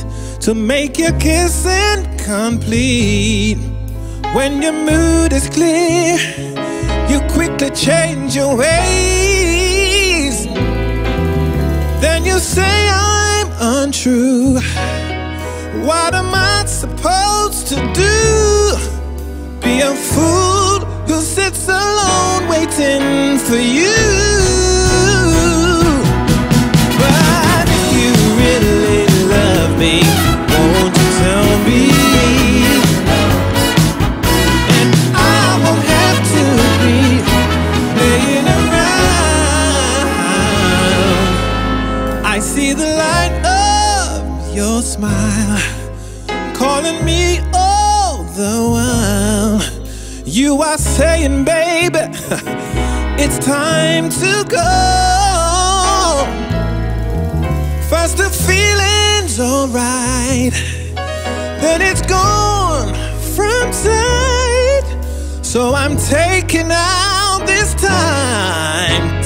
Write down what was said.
to make your kissing complete. When your mood is clear, you quickly change your ways. Then you say I'm untrue. What am I supposed to do? Be a fool who sits alone waiting for you. But if you really love me, won't you tell me? And I won't have to be playing around. I see the light of your smile calling me all the while. You are saying, baby, it's time to go. First the feeling's alright, then it's gone from sight. So I'm taking out this time